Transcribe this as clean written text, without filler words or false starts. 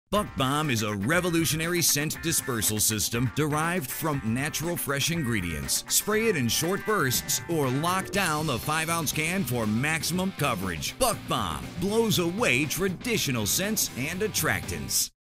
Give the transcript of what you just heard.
Buck Bomb is a revolutionary scent dispersal system derived from natural fresh ingredients. Spray it in short bursts or lock down the 5-ounce can for maximum coverage. Buck Bomb blows away traditional scents and attractants.